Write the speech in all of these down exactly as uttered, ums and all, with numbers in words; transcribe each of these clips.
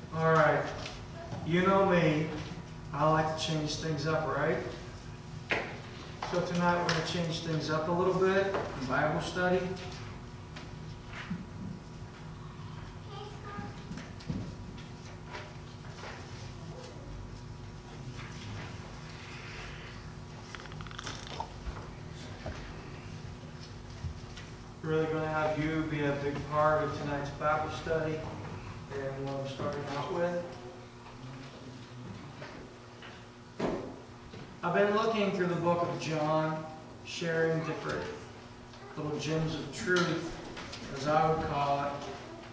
All right. You know me. I like to change things up, right? So tonight we're going to change things up a little bit in Bible study. Really going to have you be a big part of tonight's Bible study and what I'm starting out with. I've been looking through the book of John, sharing different little gems of truth, as I would call it,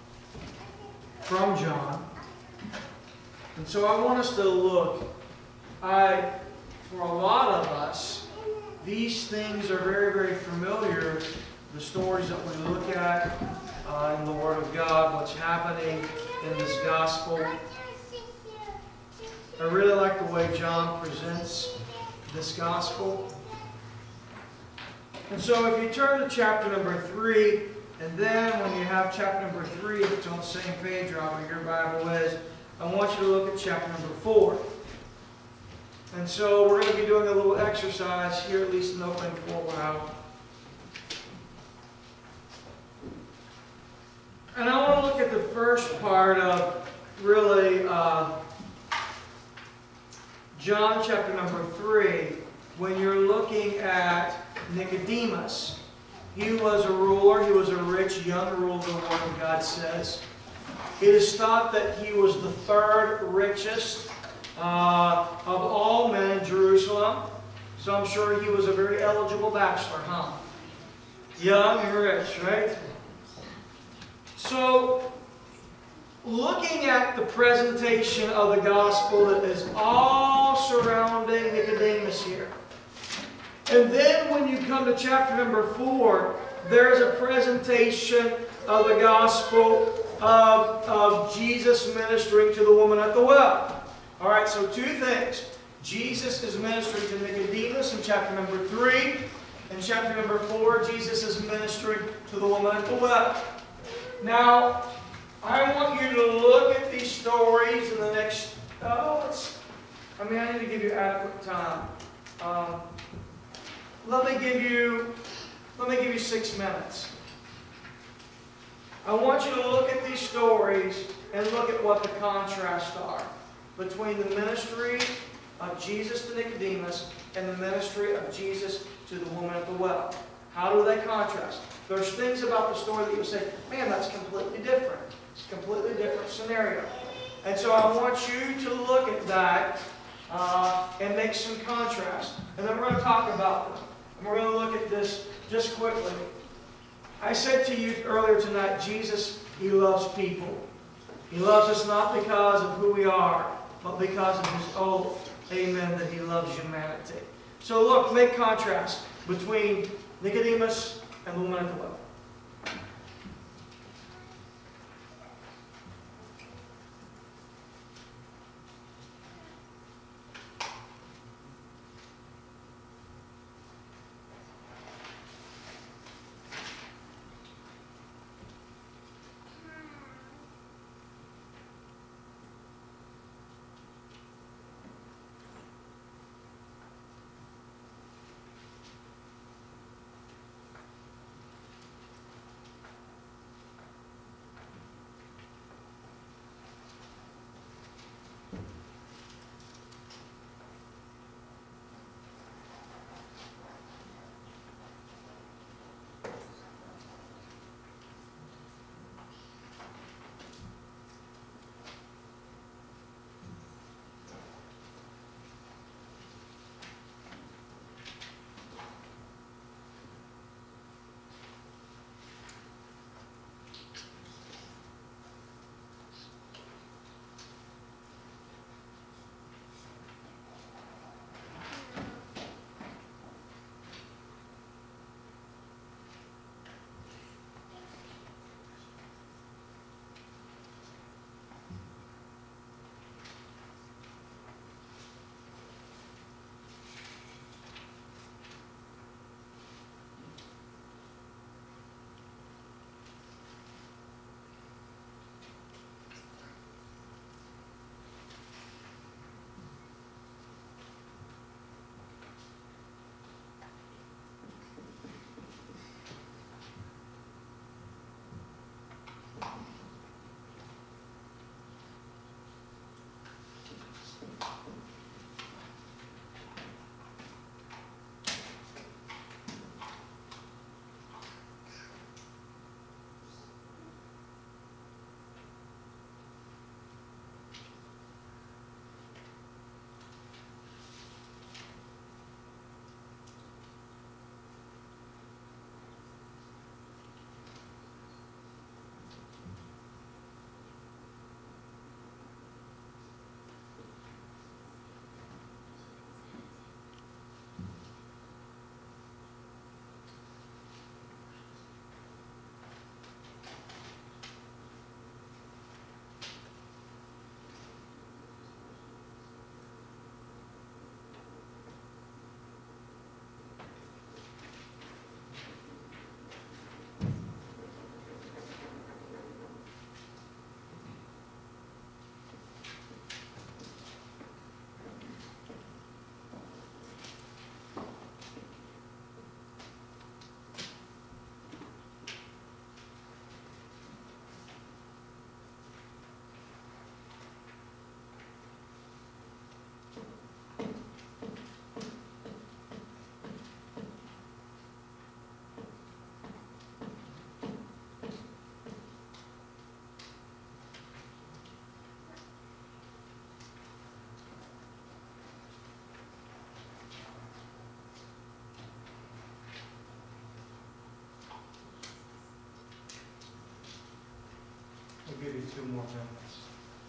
from John. And so I want us to look. I, for a lot of us, these things are very, very familiar. The stories that we look at uh, in the Word of God, what's happening in this gospel. I really like the way John presents this gospel. And so if you turn to chapter number three, and then when you have chapter number three, if it's on the same page or however your Bible is, I want you to look at chapter number four. And so we're going to be doing a little exercise here, at least in opening for a while. And I want to look at the first part of really uh, John chapter number three, when you're looking at Nicodemus. He was a ruler, he was a rich young ruler, the Word of God says. It is thought that he was the third richest uh, of all men in Jerusalem. So I'm sure he was a very eligible bachelor, huh? Young and rich, right? So, looking at the presentation of the gospel that is all surrounding Nicodemus here. And then when you come to chapter number four, there's a presentation of the gospel of, of Jesus ministering to the woman at the well. Alright, so two things. Jesus is ministering to Nicodemus in chapter number three. In chapter number four, Jesus is ministering to the woman at the well. Now, I want you to look at these stories in the next, oh, let's, I mean, I need to give you adequate time. Um, let me give you, let me give you six minutes. I want you to look at these stories and look at what the contrasts are between the ministry of Jesus to Nicodemus and the ministry of Jesus to the woman at the well. How do they contrast? There's things about the story that you say, man, that's completely different. It's a completely different scenario. And so I want you to look at that uh, and make some contrast. And then we're going to talk about them. And we're going to look at this just quickly. I said to you earlier tonight, Jesus, He loves people. He loves us not because of who we are, but because of His oath, amen, that He loves humanity. So look, make contrast between Nicodemus and the woman at the well. you two more minutes.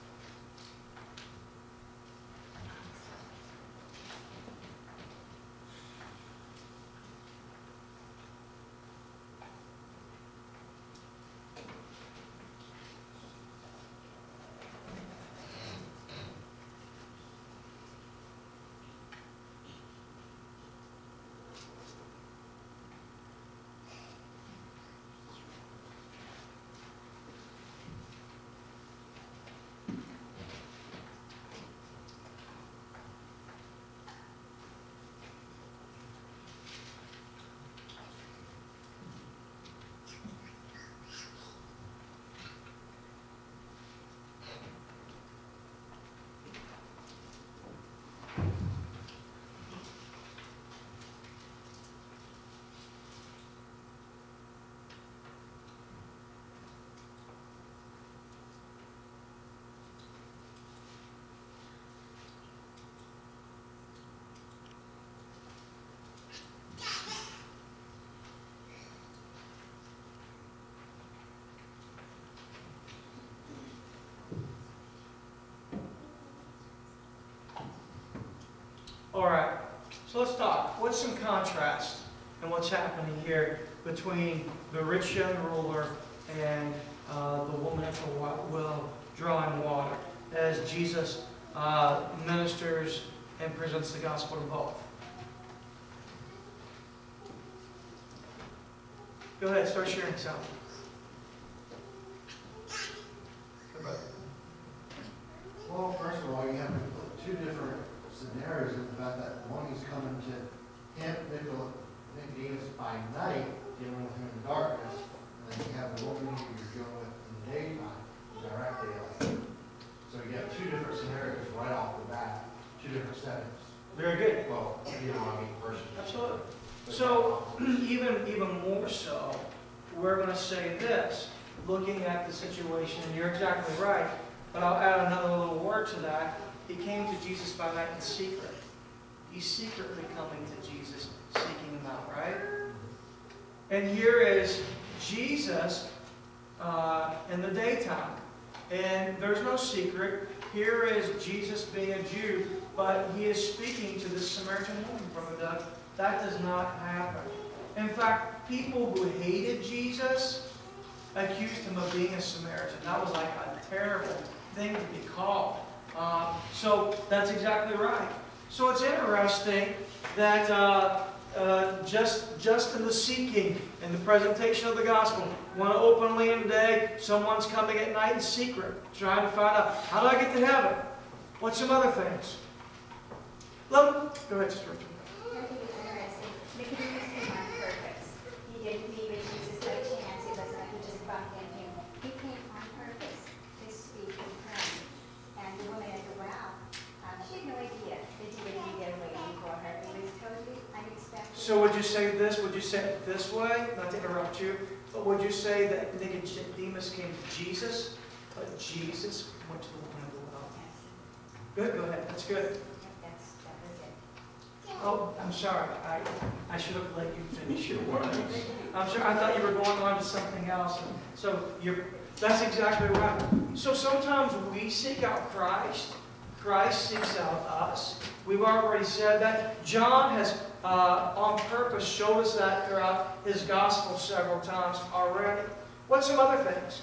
All right, so let's talk. What's some contrast in what's happening here between the rich young ruler and uh, the woman at the well drawing water as Jesus uh, ministers and presents the gospel to both? Go ahead, start sharing something. Well, first of all, you have to put two different scenarios in the fact that one is coming to him, Nicodemus, by night, dealing with him in the darkness, and then you have the woman who you're dealing with in the daytime, direct daylight. So you have two different scenarios right off the bat, two different settings. Very good. Well, you know, I mean, personally. Absolutely. So, even, even more so, we're going to say this, looking at the situation, and you're exactly right, but I'll add another little word to that. He came to Jesus by night in secret. He's secretly coming to Jesus, seeking him out, right? And here is Jesus uh, in the daytime. And there's no secret. Here is Jesus being a Jew, but he is speaking to this Samaritan woman, Brother Doug. That does not happen. In fact, people who hated Jesus accused him of being a Samaritan. That was like a terrible thing to be called. Uh, so that's exactly right. So it's interesting that uh, uh, just, just in the seeking and the presentation of the gospel, one openly in the day, someone's coming at night in secret, trying to find out, how do I get to heaven? What's some other things? Let me, go ahead, Sister Rachel. I think it's interesting. Nicodemus came on purpose. He didn't meet with Jesus by chance. It wasn't like he just bumped into him. He came on purpose to speak with him. And the woman at the well, um, she had no idea that he would be there waiting for her. It was totally unexpected. So would you say this? Would you say it this way? Not to interrupt you, but would you say that Nicodemus came to Jesus, but Jesus went to the woman at the well? Yes. Good, go ahead. That's good. That's, that was it. Oh, I'm sorry. I, I should have let you finish your words. I'm sorry. I thought you were going on to something else. So you're, that's exactly right. So sometimes we seek out Christ. Christ seeks out us. We've already said that. John has, uh, on purpose, showed us that throughout his gospel several times already. What's some other things?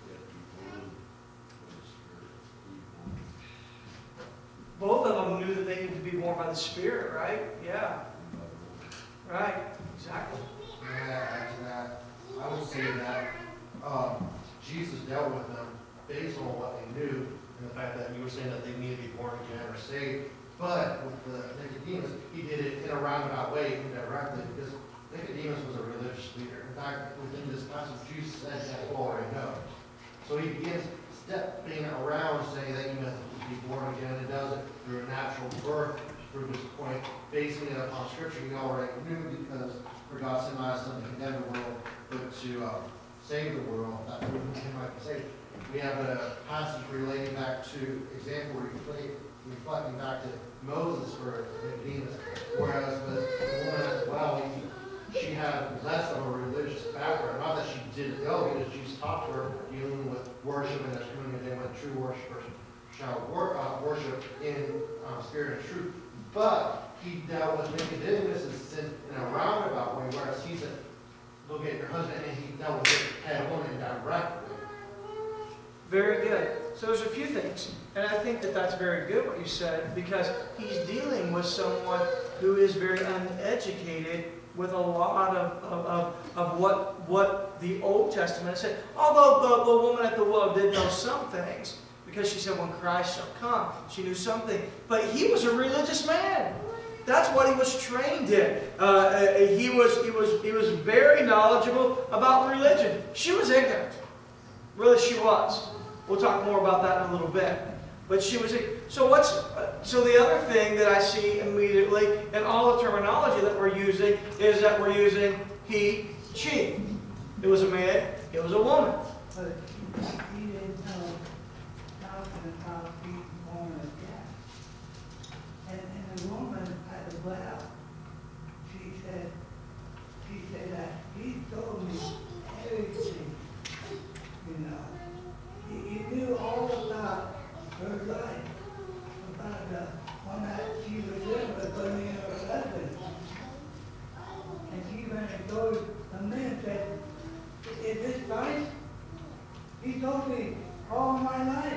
Both of them knew that they needed to be born by the Spirit, right? Yeah. Right. Exactly. And add to that, I would say that um, Jesus dealt with them based on what they knew, and the fact that you were saying that they needed to be born again or saved. But with the Nicodemus, he did it in a roundabout way, indirectly, because Nicodemus was a religious leader. In fact, within this passage, Jesus said that you already know. So he begins stepping around saying that you must be born again, and does it through a natural birth, through his point, basing it upon Scripture he already knew, because for God sent not his Son to condemn the world, but to uh, save the world. That through him might be saved. We have a passage relating back to example reflecting back to Moses for Nicodemus, whereas with the woman at the well, he she had less of a religious background. Not that she didn't know, because Jesus taught her dealing with worship, and there's coming a day when true worshipers shall wor uh, worship in um, spirit and truth. But he dealt with Nicodemus in in a roundabout way, whereas he said, look at your husband, and he dealt with it head on and directly. Very good. So there's a few things, and I think that that's very good what you said, because he's dealing with someone who is very uneducated with a lot of, of, of, of what, what the Old Testament said. Although the, the woman at the well did know some things, because she said, when Christ shall come, she knew something. But he was a religious man. That's what he was trained in. Uh, he, was, he, was, he was very knowledgeable about religion. She was ignorant. Really, she was. We'll talk more about that in a little bit. But she was. So what's? So the other thing that I see immediately in all the terminology that we're using is that we're using he, she. It was a man. It was a woman. But he didn't know talking about being born again. And, and the woman at the well, she said, she said that he told me everything, you know. He, he knew all about her life, about the one that she was in with only her husband. And she went and told the man and said, is this Christ? He told me all my life.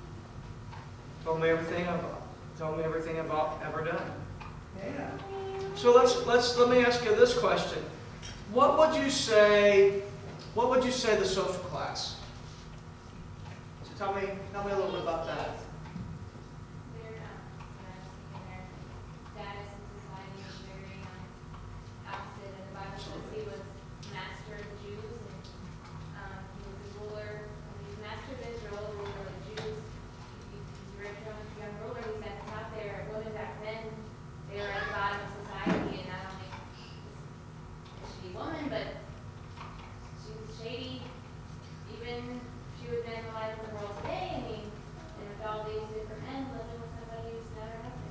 Told me everything I've told me everything I've ever done. Yeah. So let's let's let me ask you this question: What would you say? What would you say the social class? So tell me tell me a little bit about that. Their um, their status in society is very um, opposite. And the Bible says he was master of the Jews, and um, he was the ruler. He was master of Israel, ruler of the Jews. He, he's a very young, young ruler. He's at the top there. Women back then, they were at the bottom of society, and not only was she a woman, but she was shady. Even she would have been in the life of the world today. I mean, and with all these different men living with somebody who's not her husband.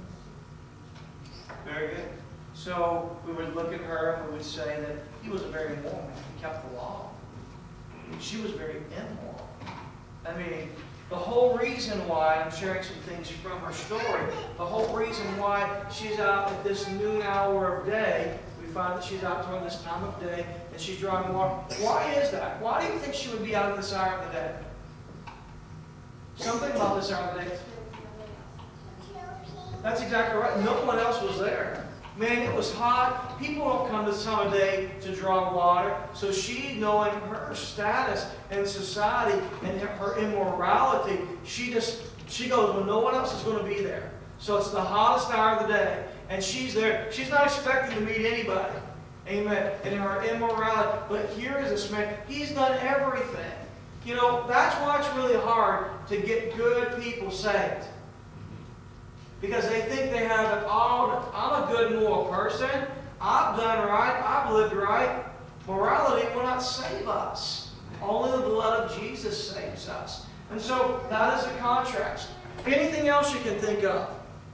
Very good. So we would look at her and we would say that he was a very immoral man. He kept the law. She was very immoral. I mean, the whole reason why, I'm sharing some things from her story, the whole reason why she's out at this noon hour of day, we find that she's out during this time of day and she's drawing water. Why is that? Why do you think she would be out at this hour of the day? Something about this hour of the day. That's exactly right. No one else was there. Man, it was hot. People don't come this time of day to draw water. So she, knowing her status in society and her immorality, she just, she goes when no one else is going to be there. So it's the hottest hour of the day. And she's there. She's not expecting to meet anybody. Amen. And in her immorality. But here is this man. He's done everything. You know, that's why it's really hard to get good people saved. Because they think they have it all. I'm a good moral person. I've done right. I've lived right. Morality will not save us. Only the blood of Jesus saves us. And so that is a contrast. Anything else you can think of?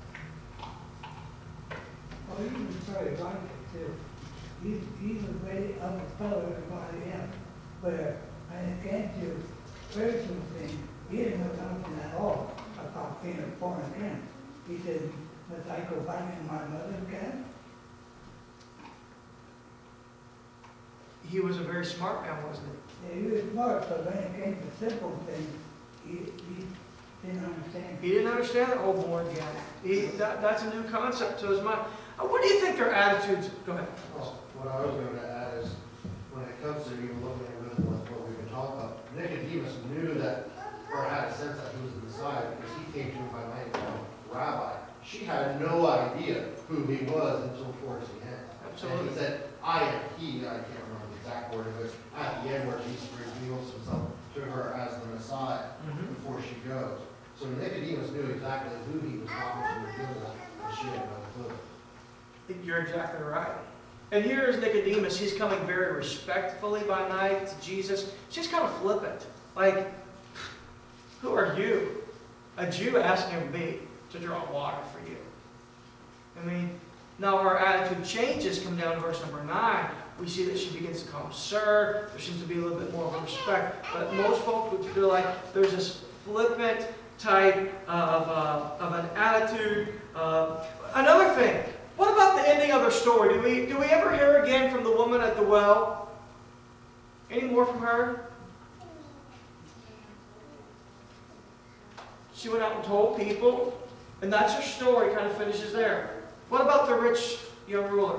Well, he was very righteous too. He, he was very of a fellow everybody else. But when it came to spiritual things, he didn't know nothing at all about being a born again. He said, must I go back in my mother again? He was a very smart man, wasn't he? Yeah, he was smart, but when it came to simple things, he, he didn't understand. He didn't understand the whole born again. He, that, that's a new concept to his mind. Uh, What do you think their attitudes? Go ahead. Well, what I was going to add is, when it comes to even looking at with what we've been talking about, Nicodemus knew that, or had a sense that he was the Messiah, because he came to him by name called Rabbi. She had no idea who he was until towards the end. Absolutely. And he said, I am he, I can't remember the exact word, but at the end where Jesus reveals himself to her as the Messiah Mhm. before she goes. So Nicodemus knew exactly who he was talking to and doing that, and she had no clue. You're exactly right. And here is Nicodemus. He's coming very respectfully by night to Jesus. She's kind of flippant. Like, who are you? A Jew asking me to draw water for you. I mean, now her attitude changes, come down to verse number nine, we see that she begins to call him sir. There seems to be a little bit more of a respect. But most folk would feel like there's this flippant type of, uh, of an attitude. Uh, another thing, what about the ending of their story? Do we, do we ever hear again from the woman at the well? Any more from her? She went out and told people, and that's her story, kind of finishes there. What about the rich young ruler?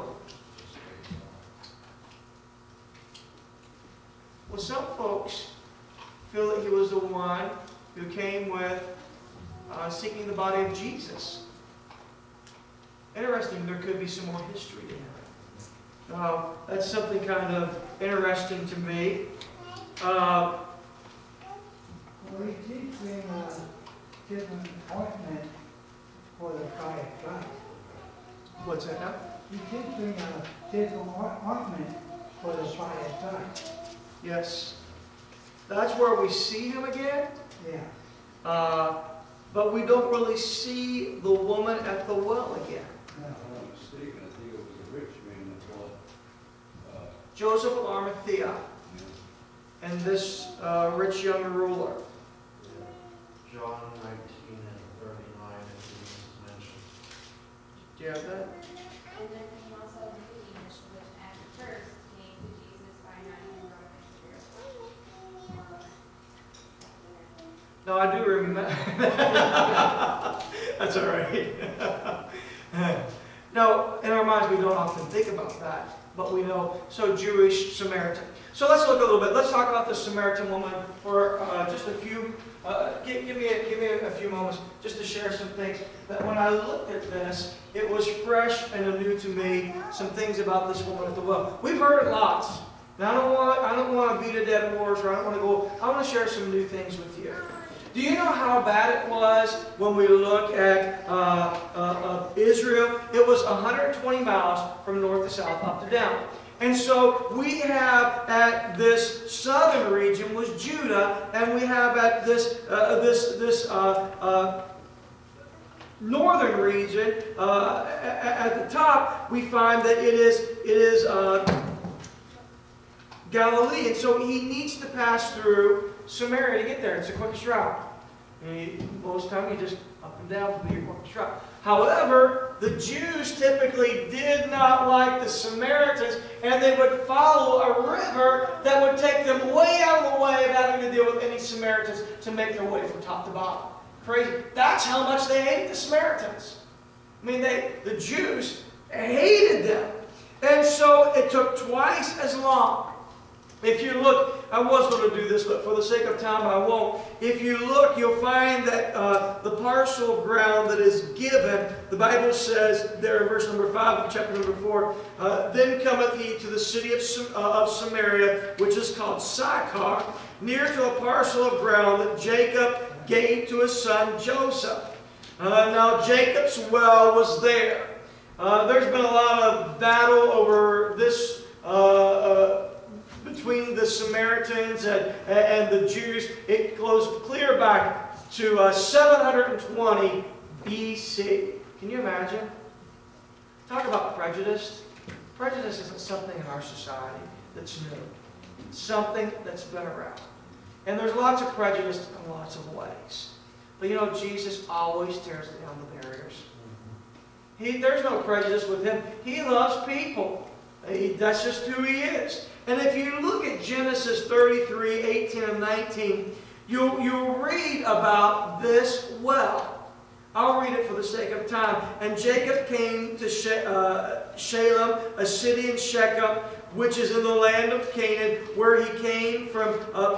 Well, some folks feel that he was the one who came with uh, seeking the body of Jesus. Interesting, there could be some more history in it. Uh, that's something kind of interesting to me. Uh, Well, he did bring a different ointment for the prior price. what's that now? He did bring a different ointment for the prior price. Yes. That's where we see him again. Yeah. Uh, but we don't really see the woman at the well again. No. If I'm not mistaken, I think it was a rich man that bought, uh, Joseph of Arimathea and this uh, rich young ruler. John nineteen and thirty-nine, I think is mentioned. Do you have that? And then he also Nicodemus, which at first came to Jesus by night and brought him to No, I do remember. That's all right. No, in our minds we don't often think about that, but we know. So Jewish Samaritan. So let's look a little bit. Let's talk about the Samaritan woman for uh, just a few. Uh, give, give me a, give me a, a few moments just to share some things that when I looked at this, it was fresh and new to me. Some things about this woman at the well. We've heard lots. Now I don't want I don't want to beat a dead horse, or I don't want to go. I want to share some new things with you. Do you know how bad it was when we look at uh, uh, uh, Israel? It was one hundred twenty miles from north to south, up to down. And so we have at this southern region was Judah, and we have at this uh, this this uh, uh, northern region uh, at the top we find that it is it is uh, Galilee, and so he needs to pass through Samaria to get there. It's the quickest route. And you, most of the time you just up and down to be your quickest route. However, the Jews typically did not like the Samaritans, and they would follow a river that would take them way out of the way of having to deal with any Samaritans to make their way from top to bottom. Crazy. That's how much they hated the Samaritans. I mean, they, the Jews hated them. And so it took twice as long. If you look, I was going to do this, but for the sake of time I won't. If you look, you'll find that uh, the parcel of ground that is given, the Bible says there in verse number five of chapter number four, uh, then cometh he to the city of, uh, of Samaria, which is called Sychar, near to a parcel of ground that Jacob gave to his son Joseph. Uh, now Jacob's well was there. Uh, there's been a lot of battle over this uh, uh, between the Samaritans and, and the Jews. It goes clear back to uh, seven hundred twenty B C. Can you imagine? Talk about prejudice. Prejudice isn't something in our society that's new. It's something that's been around. And there's lots of prejudice in lots of ways. But you know, Jesus always tears down the barriers. He, there's no prejudice with him. He loves people. He, that's just who he is. And if you look at Genesis thirty-three, eighteen, and nineteen, you'll, you'll read about this well. I'll read it for the sake of time. And Jacob came to She, uh, Shalem, a city in Shechem, which is in the land of Canaan, where he came from uh,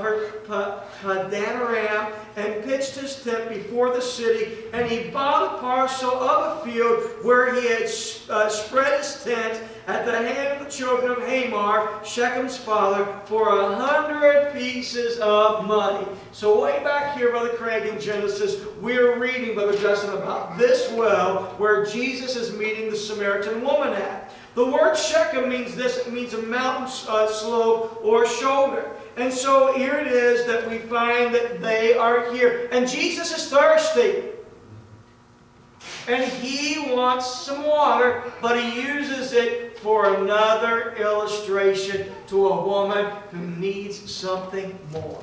Padanaram, and pitched his tent before the city. And he bought a parcel of a field where he had uh, spread his tent at the hand of the children of Hamor, Shechem's father, for a hundred pieces of money. So way back here, Brother Craig, in Genesis, we're reading, Brother Justin, about this well where Jesus is meeting the Samaritan woman at. The word Shechem means this. It means a mountain uh, slope or shoulder. And so here it is that we find that they are here. And Jesus is thirsty. And he wants some water, but he uses it for another illustration to a woman who needs something more.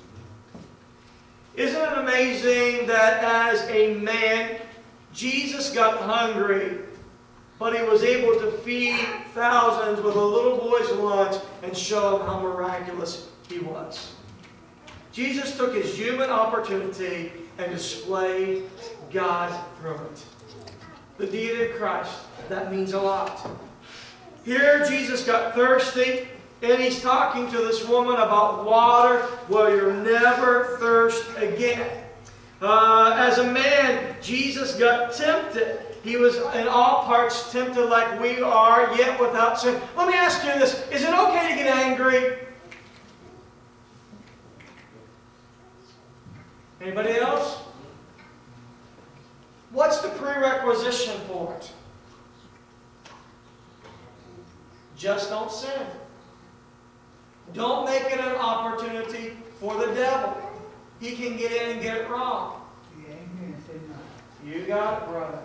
Isn't it amazing that as a man, Jesus got hungry, but he was able to feed thousands with a little boy's lunch and show them how miraculous he was. Jesus took his human opportunity and displayed God through it. The deity of Christ, that means a lot. Here Jesus got thirsty, and he's talking to this woman about water where you'll never thirst again. Uh, as a man, Jesus got tempted. He was in all parts tempted like we are, yet without sin. Let me ask you this. Is it okay to get angry? Anybody else? What's the prerequisition for it? Just don't sin. Don't make it an opportunity for the devil. He can get in and get it wrong. Be angry and say no. You got it, brother.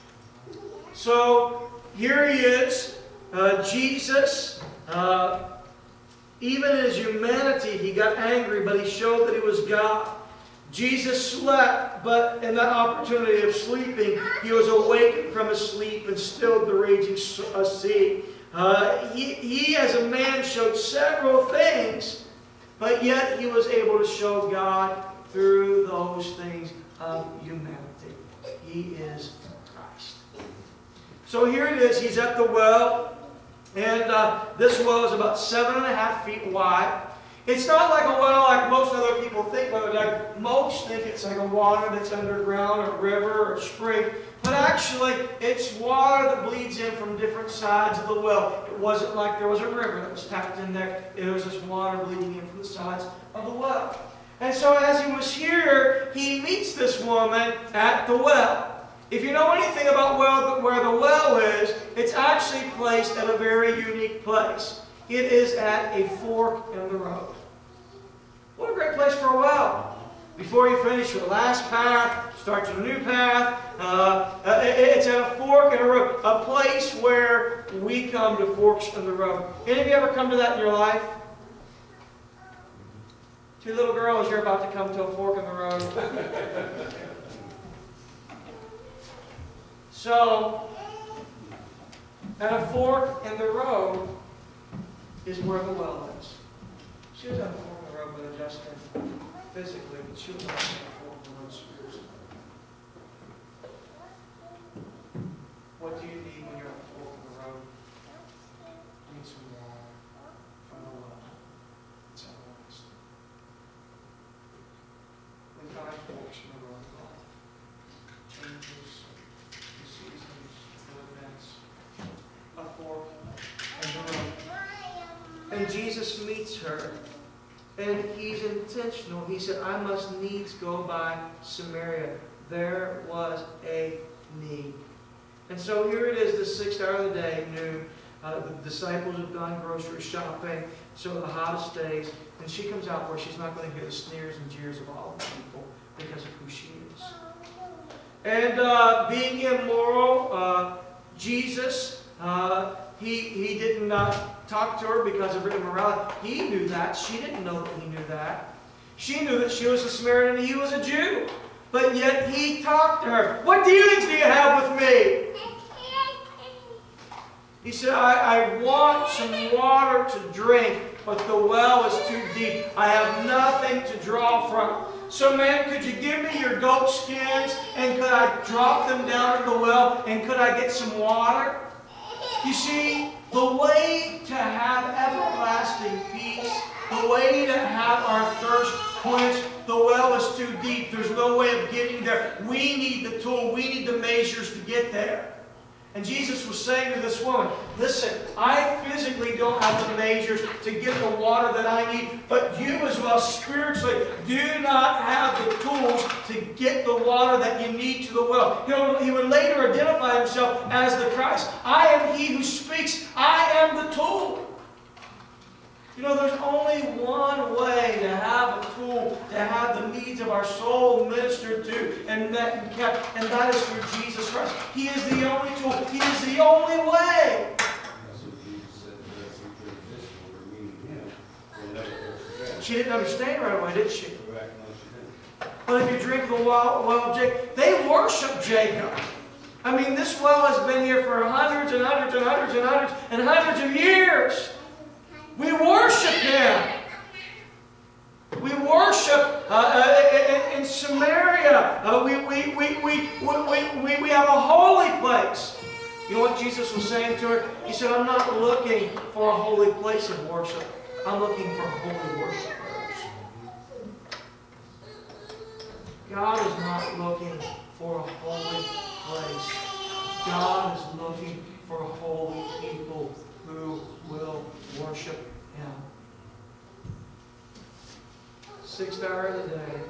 So, here he is, uh, Jesus. Uh, even in his humanity, he got angry, but he showed that he was God. Jesus slept, but in that opportunity of sleeping, he was awakened from his sleep and stilled the raging sea. Uh, he, he, as a man, showed several things, but yet he was able to show God through those things of humanity. He is Christ. So here it is. He's at the well, and uh, this well is about seven and a half feet wide. It's not like a well like most other people think of it. Like most think it's like a water that's underground, a river, or a spring. But actually, it's water that bleeds in from different sides of the well. It wasn't like there was a river that was tapped in there. It was just water bleeding in from the sides of the well. And so as he was here, he meets this woman at the well. If you know anything about well, where the well is, it's actually placed at a very unique place. It is at a fork in the road. What a great place for a well. Before you finish your last path, start your new path. Uh, it's at a fork in a road. A place where we come to forks in the road. Any of you ever come to that in your life? Two little girls, you're about to come to a fork in the road. So, at a fork in the road is where the well is. She was at a fork in the road with Justin physically, but she was also at a fork in the road spiritually. What do you need when you're at a fork in the road? You need some water from the well. That's how it is. We find forks in the road in life. Changes, the seasons, the events. A fork in the road. And Jesus meets her, and he's intentional. He said, I must needs go by Samaria. There was a need. And so here it is, the sixth hour of the day, noon. Uh, the disciples have gone grocery shopping, so the hottest days. And she comes out where she's not going to hear the sneers and jeers of all the people because of who she is. And uh, being immoral, uh, Jesus, uh, he, he did not talk to her because of her immorality. He knew that. She didn't know that he knew that. She knew that she was a Samaritan and he was a Jew. But yet he talked to her. What dealings do you have with me? He said, I, I want some water to drink, but the well is too deep. I have nothing to draw from. So man, could you give me your goat skins and could I drop them down in the well and could I get some water? You see, the way to have everlasting peace, the way to have our thirst quenched, the well is too deep. There's no way of getting there. We need the tool. We need the measures to get there. And Jesus was saying to this woman, listen, I physically don't have the measures to get the water that I need, but you as well spiritually do not have the tools to get the water that you need to the well. He'll, he would later identify himself as the Christ. I am he who speaks. I am the tool. You know, there's only one way to have a tool, to have the needs of our soul ministered to and met and kept, and that is through Jesus Christ. He is the only tool. He is the only way. She didn't understand right away, did she? Correct, no, she didn't. But if you drink the well, well of Jacob, they worship Jacob. I mean, this well has been here for hundreds and hundreds and hundreds and hundreds and hundreds of years. We worship him. We worship uh, uh, in, in Samaria. Uh, we, we, we, we, we, we, we have a holy place. You know what Jesus was saying to her? He said, I'm not looking for a holy place of worship. I'm looking for holy worshipers. God is not looking for a holy place. God is looking for holy people who will worship him. Sixth hour of the day.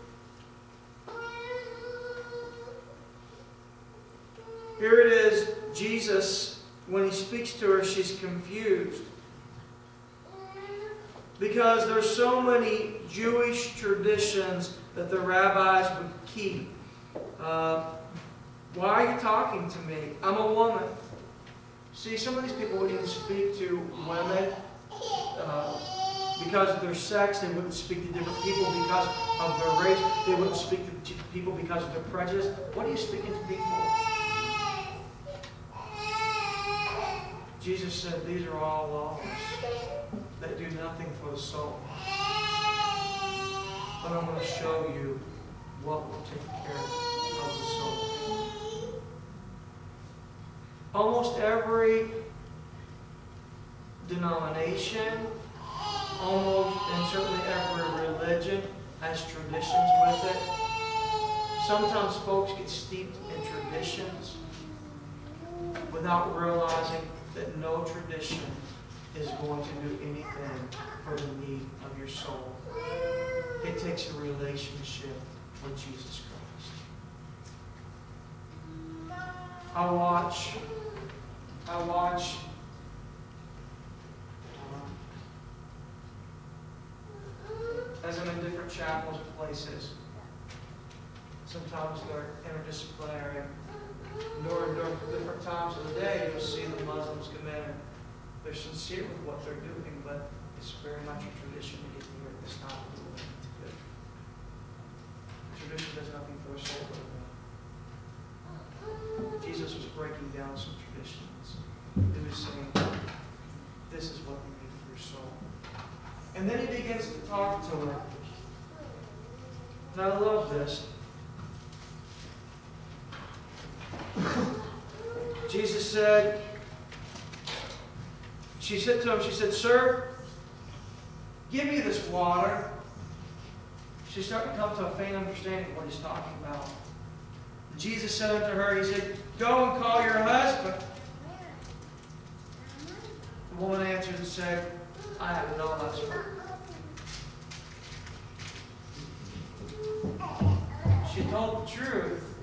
Here it is, Jesus, when he speaks to her, she's confused. Because there's so many Jewish traditions that the rabbis would keep. Uh, why are you talking to me? I'm a woman. See, some of these people wouldn't even speak to women uh, because of their sex. They wouldn't speak to different people because of their race. They wouldn't speak to people because of their prejudice. What are you speaking to me for? Jesus said, these are all laws that do nothing for the soul. But I'm going to show you what will take care of the soul. Almost every denomination, almost and certainly every religion has traditions with it. Sometimes folks get steeped in traditions without realizing that no tradition is going to do anything for the need of your soul. It takes a relationship with Jesus Christ. I watch, I watch um, as I'm in different chapels and places. Sometimes they're interdisciplinary. During, during different times of the day, you'll see the Muslims come in and they're sincere with what they're doing, but it's very much a tradition to get here at this time of the way to do it. Tradition does nothing for a soul but a Jesus was breaking down some traditions. He was saying, this is what you need for your soul. And then he begins to talk to her. And I love this. Jesus said, she said to him, she said, Sir, give me this water. She's starting to come to a faint understanding of what he's talking about. Jesus said unto her, he said, go and call your husband. The woman answered and said, I have no husband. She told the truth.